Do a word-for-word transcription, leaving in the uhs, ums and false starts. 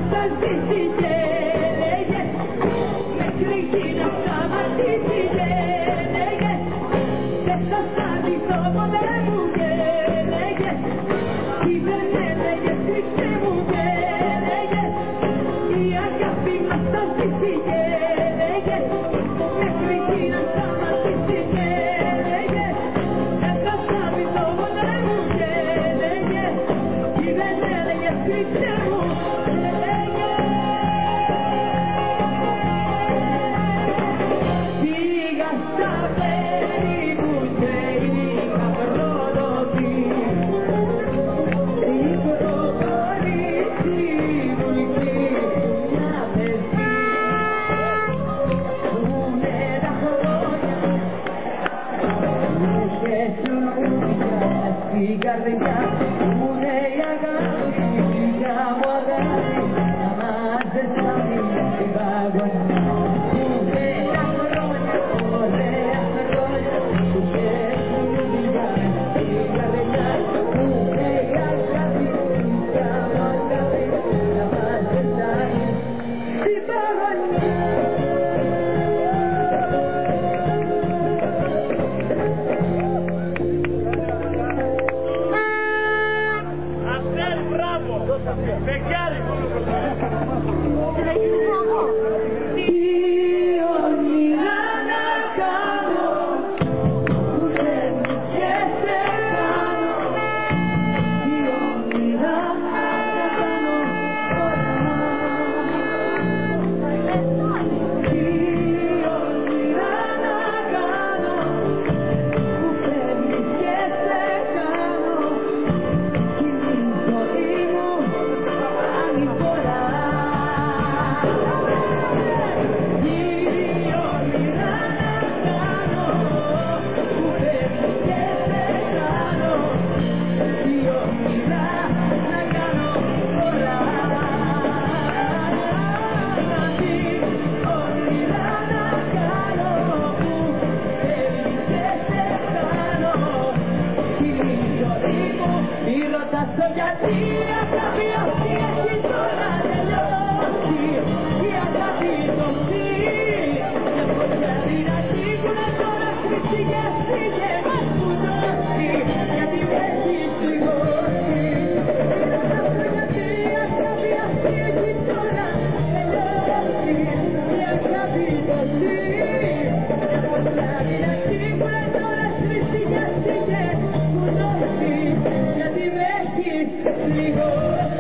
θα ζήσει και έλεγε μέχρι εκεί να σταματήσει και έλεγε δεν θα σταματήσω ποτέ μου και έλεγε τι δεν έλεγε χρυσέ μου και έλεγε η αγάπη μας θα ζήσει και έλεγε μέχρι εκεί να σταματήσει και έλεγε δεν θα σταματήσω ποτέ μου και έλεγε τι δεν έλεγε χρυσέ μου. Η καρδιά μου λέει αγάπη, για μου αγάπη, να μάζεσαι αμήν παγωνιά. Ωραία χρόνια, ωραία χρόνια, που χέσουν δουλειά, η καρδιά μου λέει αγάπη, για μου αγάπη, να μάζεσαι αμήν παγωνιά. Φεγγάρι! Τι όνειρα να κάνω που δεν και σε κάνω. Τι όνειρα να κάνω τώρα. Τι όνειρα να κάνω που δεν και σε κάνω. Κι η ζωή μου άλλη φορά. Τι όνειρα να κάνω που δεν και σε κάνω. Τι όνειρα να κάνω τώρα. Τι όνειρα να κάνω που δεν και σε κάνω. Κι η ζωή μου μη ρωτάς το γιατί. Αγάπη αυτή έχει τώρα τελειώσει. Η αγάπη τοξή μια φωτιά δυνατή που είναι τώρα χρυσή και αστήκε που δώσει γιατί με έχεις πληγώσει. Μη ρωτάς το γιατί. Αγάπη αυτή έχει τώρα τελειώσει. Η αγάπη τοξή μια φωτιά δυνατή που είναι τώρα χρυσή και αστήκε που δώσει γιατί με έχεις πληγώσει.